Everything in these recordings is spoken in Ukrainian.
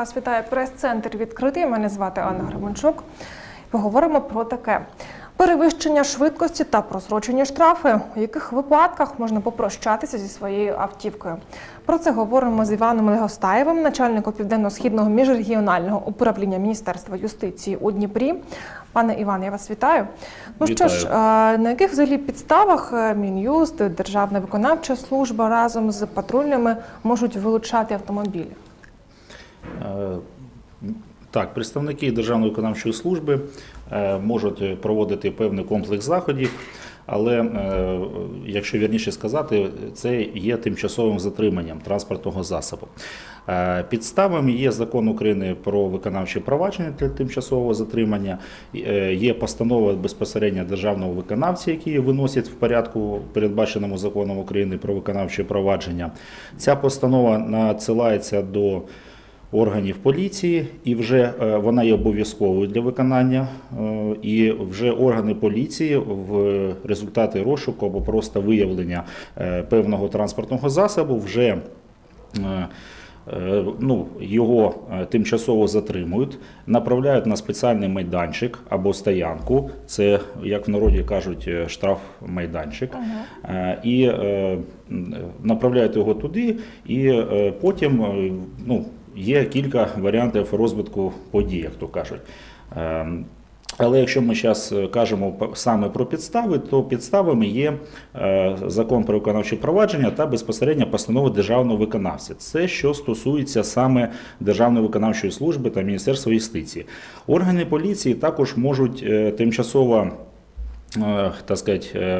Вас вітає прес-центр «Відкритий». Мене звати Анна Гременчук. Поговоримо про таке. Перевищення швидкості та просрочені штрафи. У яких випадках можна попрощатися зі своєю автівкою? Про це говоримо з Іваном Легостаєвим, начальником Південно-Східного міжрегіонального управління Міністерства юстиції у Дніпрі. Пане Іван, я вас вітаю. Ну Вітаю. Що ж, на яких взагалі підставах Мін'юст, Державна виконавча служба разом з патрульними можуть вилучати автомобілі? Так, представники Державної виконавчої служби можуть проводити певний комплекс заходів, але, якщо вірніше сказати, це є тимчасовим затриманням транспортного засобу. Підставами є Закон України про виконавче провадження для тимчасового затримання, є постанова безпосередньо державного виконавця, які виносять в порядку, передбаченому Законом України про виконавче провадження. Ця постанова надсилається до органів поліції, і вже вона є обов'язковою для виконання, і вже органи поліції в результаті розшуку або просто виявлення певного транспортного засобу вже його тимчасово затримують, направляють на спеціальний майданчик або стоянку, це, як в народі кажуть, штрафмайданчик, і направляють його туди, і потім є кілька варіантів розвитку подій, як то кажуть. Але якщо ми зараз кажемо саме про підстави, то підставами є Закон про виконавче провадження та безпосередньо постанова державного виконавця. Це що стосується саме Державної виконавчої служби та Міністерства юстиції. Органи поліції також можуть тимчасово, так сказати,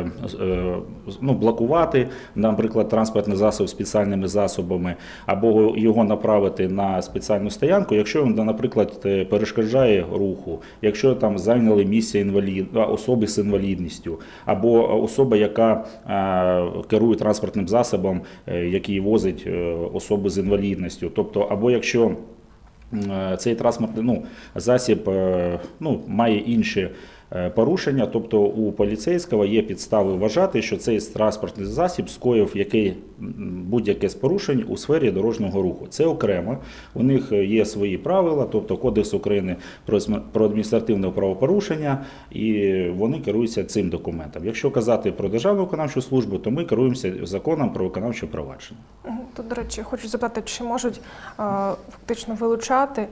блокувати, наприклад, транспортний засіб спеціальними засобами, або його направити на спеціальну стоянку, якщо він, наприклад, перешкоджає руху, якщо там зайняли місце особи з інвалідністю, або особа, яка керує транспортним засобом, який возить особу з інвалідністю, тобто, або якщо цей транспортний засіб має інші порушення, тобто у поліцейського є підстави вважати, що цей транспортний засіб скоїв будь-яке з порушень у сфері дорожнього руху. Це окремо, у них є свої правила, тобто Кодекс України про адміністративне правопорушення, і вони керуються цим документом. Якщо казати про Державну виконавчу службу, то ми керуємося Законом про виконавче провадження. Тут, до речі, хочу запитати, чи можуть фактично вилучати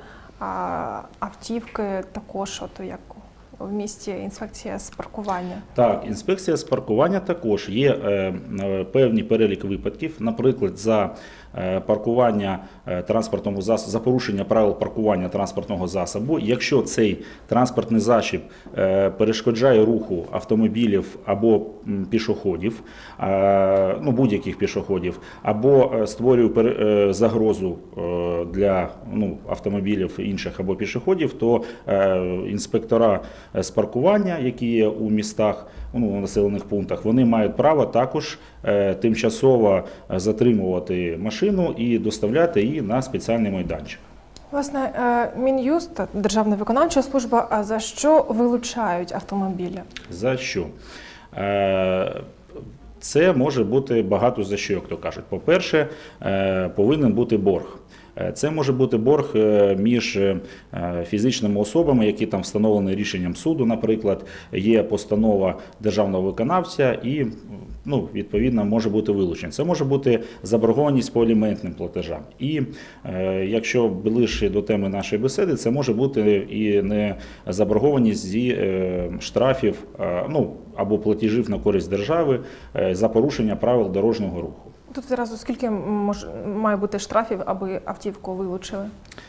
автівки також, як в місті інспекція з паркування? Так, інспекція з паркування також. Є певний перелік випадків, наприклад, за паркування транспортного засобу, за порушення правил паркування транспортного засобу, якщо цей транспортний засіб перешкоджає руху автомобілів або пішоходів, будь-яких пішоходів, або створює загрозу для автомобілів інших або пішоходів, то інспектора з паркування, які є у містах, у населених пунктах, вони мають право також тимчасово затримувати машину і доставляти її на спеціальний майданчик. Власне, Мін'юст, Державна виконавча служба, а за що вилучають автомобілі? За що? Це може бути багато за що, як то кажуть. По-перше, повинен бути борг. Це може бути борг між фізичними особами, які там встановлені рішенням суду, наприклад, є постанова державного виконавця і, відповідно, може бути вилучення. Це може бути заборгованість по аліментним платежам. І якщо ближче до теми нашої бесіди, це може бути і не заборгованість зі штрафів, або платежів на користь держави за порушення правил дорожнього руху. Тут зразу скільки має бути штрафів, аби автівку вилучили?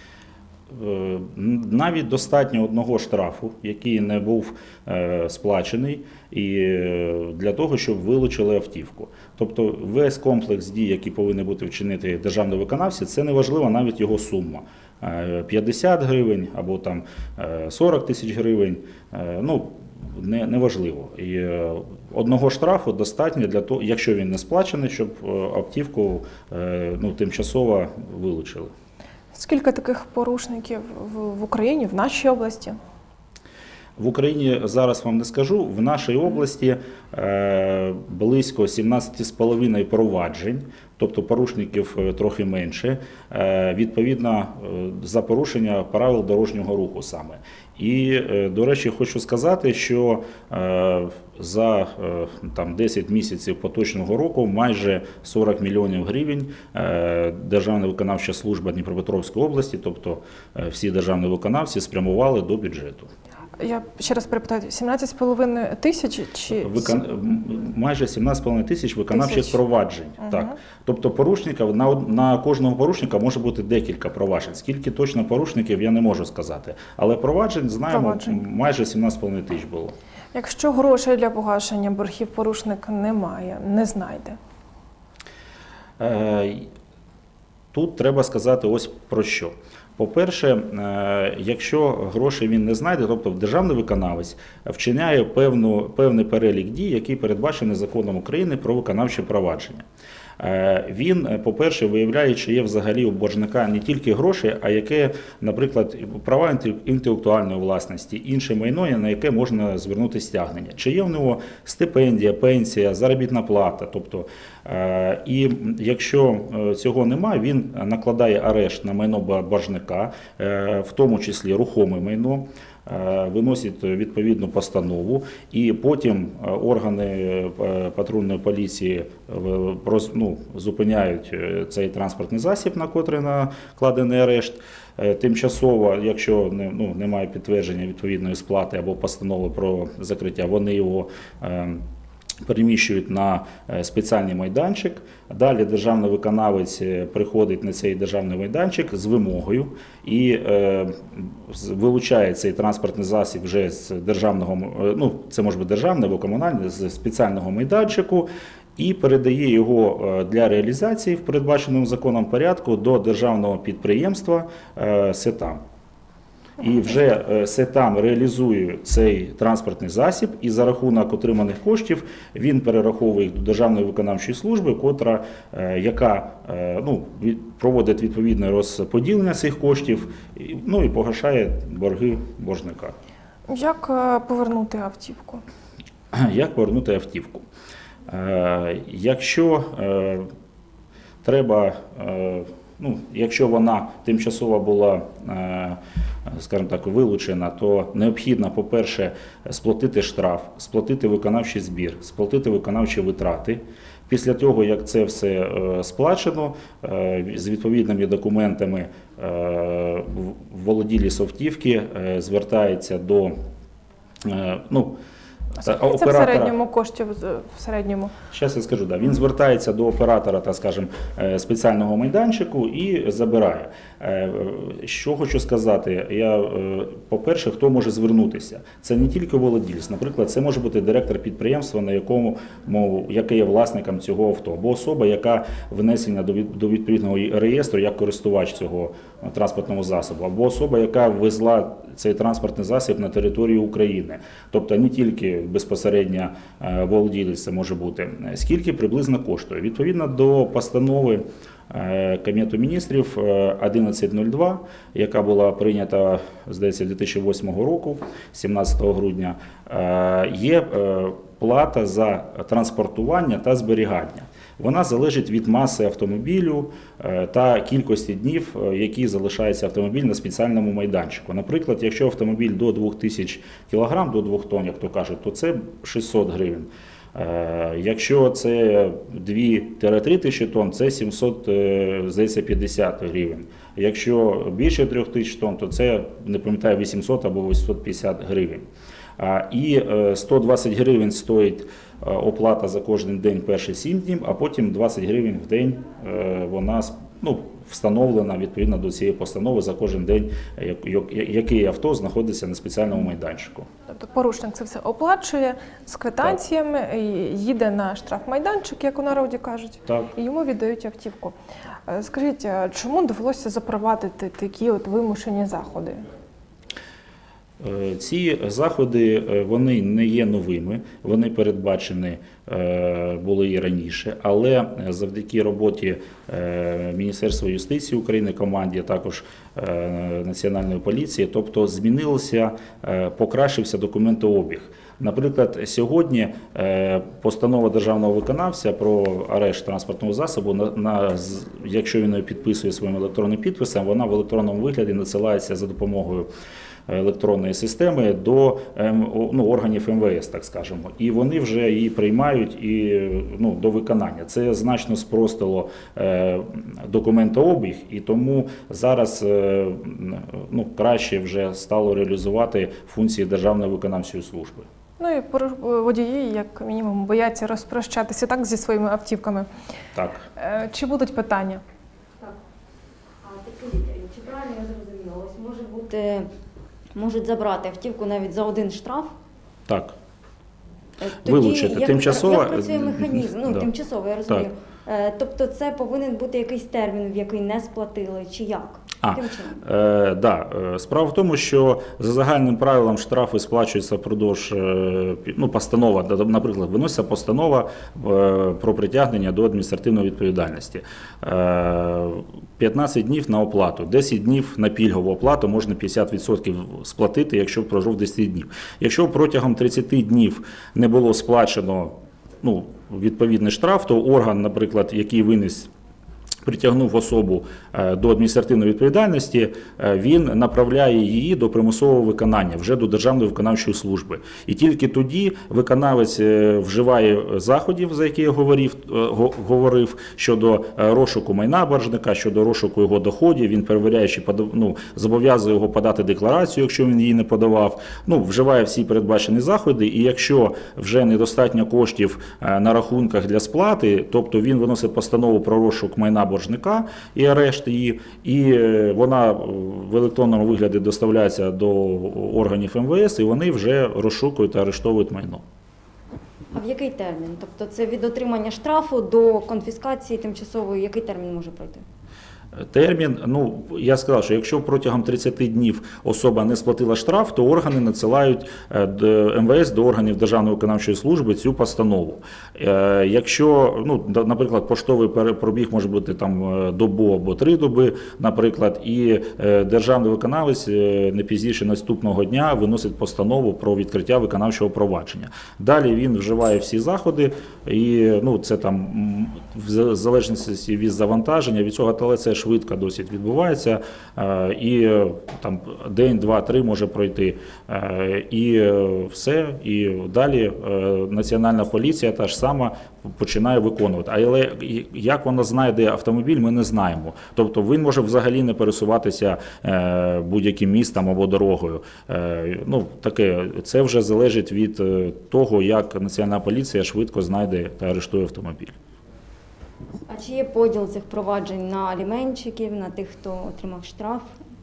Навіть достатньо одного штрафу, який не був сплачений, і для того, щоб вилучили автівку. Тобто весь комплекс дій, який повинен бути вчинити державний виконавці, це не важливо навіть його сума. 50 гривень або там 40 тисяч гривень, неважливо. І одного штрафу достатньо для того, якщо він не сплачений, щоб автівку тимчасово вилучили. Скільки таких порушників в Україні, в нашій області? В Україні зараз вам не скажу, в нашій області близько 17,5 проваджень, тобто порушників трохи менше, відповідно за порушення правил дорожнього руху саме. І, до речі, хочу сказати, що за 10 місяців поточного року майже 40 мільйонів гривень Державна виконавча служба Дніпропетровської області, тобто всі державні виконавці, спрямували до бюджету. Я ще раз перепитаю, 17,5 тисяч чи… Майже 17,5 тисяч виконавчих проваджень. Так. Тобто порушників, на кожного порушника може бути декілька проваджень. Скільки точно порушників, я не можу сказати. Але проваджень, знаємо, майже 17,5 тисяч було. Якщо грошей для погашення боргів порушник немає, не знайде? Тут треба сказати ось про що. По-перше, якщо грошей він не знайде, тобто державний виконавець вчиняє певний перелік дій, який передбачений законом України про виконавче провадження. Він, по-перше, виявляє, чи є взагалі у боржника не тільки гроші, а яке, наприклад, права інтелектуальної власності, інше майно, на яке можна звернути стягнення. Чи є в нього стипендія, пенсія, заробітна плата. Тобто, і якщо цього немає, він накладає арешт на майно боржника, в тому числі рухоме майно, виносить відповідну постанову, і потім органи патрульної поліції зупиняють цей транспортний засіб, на котрий накладений арешт. Тимчасово, якщо немає підтвердження відповідної сплати або постанови про закриття, вони його переміщують на спеціальний майданчик. Далі державний виконавець приходить на цей державний майданчик з вимогою і вилучає цей транспортний засіб вже з державного, це може бути державний або комунальний, з спеціального майданчику, і передає його для реалізації в передбаченому законом порядку до державного підприємства СЕТАМ. І вже СЕТАМ реалізує цей транспортний засіб, і за рахунок отриманих коштів він перераховує їх до Державної виконавчої служби, яка проводить відповідне розподілення цих коштів, і погашає борги боржника. Як повернути автівку? Як повернути автівку? Якщо треба, якщо вона тимчасово була, скажімо так, вилучена, то необхідно, по-перше, сплатити штраф, сплатити виконавчий збір, сплатити виконавчі витрати. Після того, як це все сплачено, з відповідними документами володілець автівки звертається до оператора. Це в середньому коштів, в середньому? Зараз я скажу, він звертається до оператора, спеціального майданчику і забирає. Що хочу сказати, по-перше, хто може звернутися? Це не тільки володілець, наприклад, це може бути директор підприємства, яке є власником цього авто, або особа, яка внесена до відповідного реєстру як користувач цього транспортного засобу, або особа, яка ввезла цей транспортний засіб на територію України. Тобто не тільки безпосередньо володілець це може бути. Скільки приблизно коштує? Відповідно до постанови Кабінету міністрів 1102, яка була прийнята, здається, 2008 року, 17 грудня, є плата за транспортування та зберігання. Вона залежить від маси автомобілю та кількості днів, які залишається автомобіль на спеціальному майданчику. Наприклад, якщо автомобіль до 2000 кг, до 2 тонн, як то кажуть, то це 600 гривень. Якщо це 2-3 тисячі тонн, це 750 гривень. Якщо більше 3 тисяч тонн, то це, не пам'ятаю, 800 або 850 гривень. І 120 гривень стоїть оплата за кожен день перші 7 днів, а потім 20 гривень в день вона встановлена відповідно до цієї постанови за кожен день, який авто знаходиться на спеціальному майданчику. Тобто порушник це все оплачує з квитанціями, їде на штрафмайданчик, як у народі кажуть, і йому віддають автівку. Скажіть, чому довелося запровадити такі вимушені заходи? Ці заходи вони не є новими, вони передбачені були і раніше, але завдяки роботі Міністерства юстиції України, команді, а також Національної поліції, тобто змінився, покращився документообіг. Наприклад, сьогодні постанова державного виконавця про арешт транспортного засобу, якщо він її підписує своїм електронним підписом, вона в електронному вигляді надсилається за допомогою електронної системи до органів МВС, так скажемо, і вони вже її приймають до виконання. Це значно спростило документообіг, і тому зараз краще вже стало реалізувати функції Державної виконавчої служби. Ну і водії, як мінімум, бояться розпрощатися так зі своїми автівками. Так. Чи будуть питання? Так. Підкажіть, чи правильно я зрозуміла? Ось може бути, можуть забрати автівку навіть за один штраф? Так. Тоді, вилучити. Тимчасово. Як працює механізм? Да. Тимчасово, я розумію. Тобто це повинен бути якийсь термін, в який не сплатили, чи як? Яким чином? Справа в тому, що за загальним правилом штрафи сплачуються впродовж, постанова, наприклад, виноситься постанова про притягнення до адміністративної відповідальності. 15 днів на оплату, 10 днів на пільгову оплату, можна 50% сплатити, якщо пройшов 10 днів. Якщо протягом 30 днів не було сплачено відповідний штраф, то орган, наприклад, який виніс, притягнув особу до адміністративної відповідальності, він направляє її до примусового виконання, вже до Державної виконавчої служби. І тільки тоді виконавець вживає заходів, за які я говорив, щодо розшуку майна боржника, щодо розшуку його доходів, він перевіряє, чи зобов'язує його подати декларацію, якщо він її не подавав, вживає всі передбачені заходи, і якщо вже недостатньо коштів на рахунках для сплати, тобто він виносить постанову про розшук майна боржника і арешт її, і вона в електронному вигляді доставляється до органів МВС, і вони вже розшукують та арештовують майно. А в який термін? Тобто це від отримання штрафу до конфіскації тимчасової, який термін може пройти? Термін, я сказав, що якщо протягом 30 днів особа не сплатила штраф, то органи надсилають МВС до органів Державної виконавчої служби цю постанову. Якщо, наприклад, поштовий пробіг може бути добу або 3 доби, наприклад, і державний виконавець не пізніше наступного дня виносить постанову про відкриття виконавчого провадження. Далі він вживає всі заходи, і це в залежності від завантаження, від цього, але це швидко досить відбувається, і день, два, 3 може пройти, і все, і далі Національна поліція та ж сама починає виконувати. Але як вона знайде автомобіль, ми не знаємо. Тобто він може взагалі не пересуватися будь-яким містом або дорогою. Це вже залежить від того, як Національна поліція швидко знайде та арештує автомобіль. А чи є поділ цих проваджень на аліменщиків, на тих, хто отримав штраф?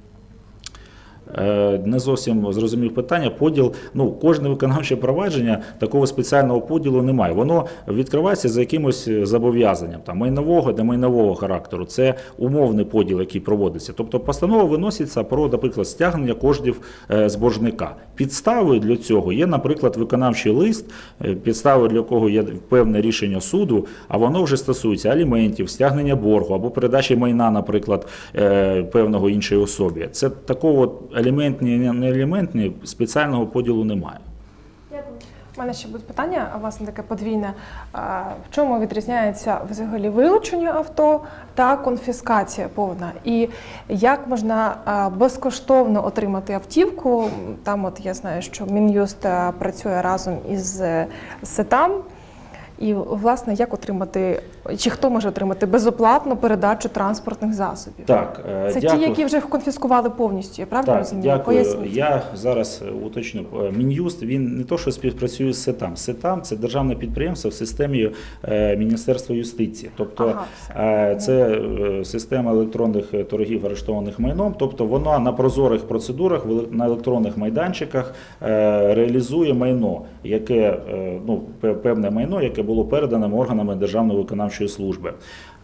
Не зовсім зрозумів питання. Поділ, кожне виконавче провадження, такого спеціального поділу немає. Воно відкривається за якимось зобов'язанням, майнового, немайнового характеру. Це умовний поділ, який проводиться. Тобто постанова виноситься про, наприклад, стягнення коштів з боржника. Підставою для цього є, наприклад, виконавчий лист, підставою для якого є певне рішення суду, а воно вже стосується аліментів, стягнення боргу або передачі майна, наприклад, певного іншої особі. Це такого елементні, не елементні, спеціального поділу немає. У мене ще буде питання, власне, таке подвійне. В чому відрізняється взагалі вилучення авто та конфіскація повна? І як можна безкоштовно отримати автівку? Там я знаю, що Мін'юст працює разом із СЕТАМ. І, власне, як отримати, чи хто може отримати безоплатну передачу транспортних засобів? Так, це дякую. Ті, які вже конфіскували повністю, я правильно розумію? Дякую. Поясніть. Я зараз уточню. Мін'юст, він не то, що співпрацює з СЕТАМ. СЕТАМ – це державне підприємство в системі Міністерства юстиції. Тобто це система електронних торгів арештованих майном. Тобто вона на прозорих процедурах, на електронних майданчиках реалізує майно, яке, певне майно, яке було було передано органами Державної виконавчої служби.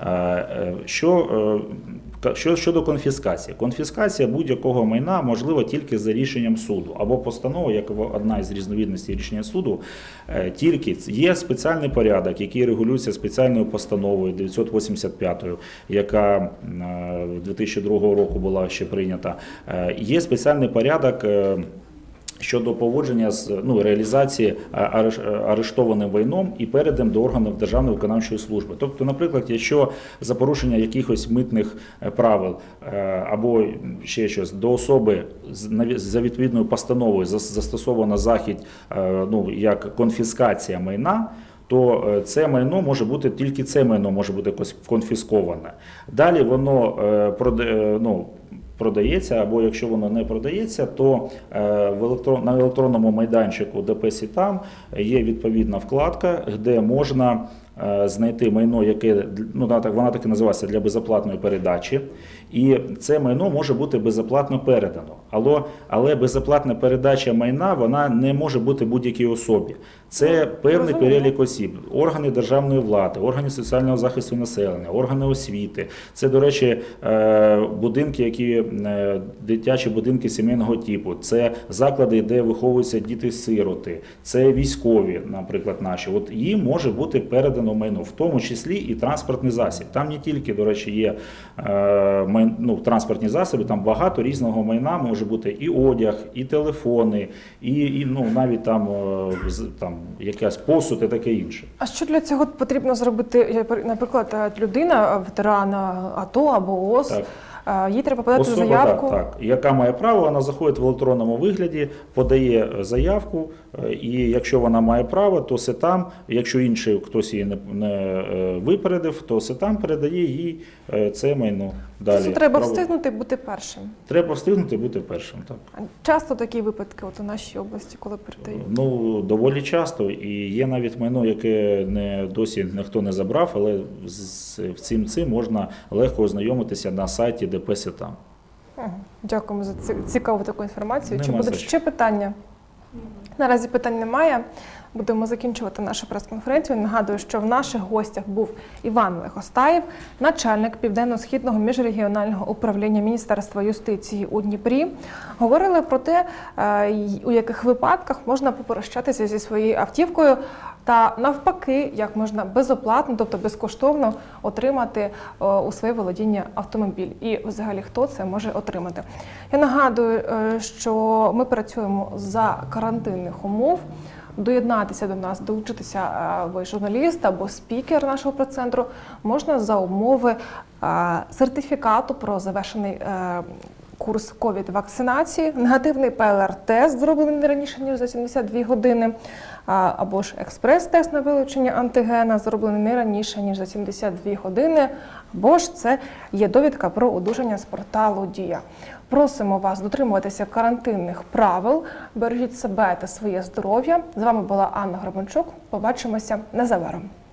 Щодо конфіскації. Конфіскація будь-якого майна можлива тільки за рішенням суду або постановою, як одна із різновидностей рішення суду, тільки є спеціальний порядок, який регулюється спеціальною постановою 985, яка 2002 року була ще прийнята. Є спеціальний порядок щодо поводження з реалізації арештованим майном і передам до органів Державної виконавчої служби. Тобто, наприклад, якщо за порушення якихось митних правил або ще щось до особи за відповідною постановою застосовано захід, як конфіскація майна, то це майно може бути, тільки це майно може бути конфісковане. Далі воно продається, або якщо воно не продається, то на електронному майданчику ДП «Сітам» є відповідна вкладка, де можна знайти майно, яке, вона так і називається, для безоплатної передачі. І це майно може бути безоплатно передано. Але безоплатна передача майна, вона не може бути будь-якій особі. Це певний перелік осіб, органи державної влади, органи соціального захисту населення, органи освіти. Це, до речі, будинки, дитячі будинки сімейного типу, це заклади, де виховуються діти-сироти, це військові, наприклад, наші. От їм може бути передано майно, в тому числі і транспортний засіб. Там не тільки, до речі, є транспортні засоби, там багато різного майна може бути і одяг, і телефони, і навіть там якась посуд і таке інше. А що для цього потрібно зробити, наприклад, людина, ветеран АТО або ООС, Так. Їй треба подати Особа, заявку? так, яка має право, вона заходить в електронному вигляді, подає заявку, і якщо вона має право, то СЕТАМ, якщо інший хтось її не випередив, то СЕТАМ передає їй це майно. Далі. Тобто треба встигнути бути першим? Треба встигнути бути першим, так. Часто такі випадки у нашій області, коли передають? Доволі часто. І є навіть майно, яке досі ніхто не забрав, але з цим можна легко ознайомитися на сайті ДП «Сетам». Дякуємо за цікаву таку інформацію. Чи Нема будуть за що. ще питання? Наразі питань немає. Будемо закінчувати нашу прес-конференцію. Нагадую, що в наших гостях був Іван Легостаєв, начальник Південно-Східного міжрегіонального управління Міністерства юстиції у Дніпрі. Говорили про те, у яких випадках можна попрощатися зі своєю автівкою та навпаки, як можна безоплатно, тобто безкоштовно отримати у своє володіння автомобіль. І взагалі, хто це може отримати. Я нагадую, що ми працюємо за карантинних умов. Доєднатися до нас, долучитися ви журналіст або спікер нашого прес-центру можна за умови сертифікату про завершений курс ковід-вакцинації, негативний ПЛР-тест, зроблений не раніше, ніж за 72 години, або ж експрес-тест на вилучення антигена, зроблений не раніше, ніж за 72 години, або ж це є довідка про одужання з порталу «Дія». Просимо вас дотримуватися карантинних правил, бережіть себе та своє здоров'я. З вами була Анна Гребенчук. Побачимося незабаром.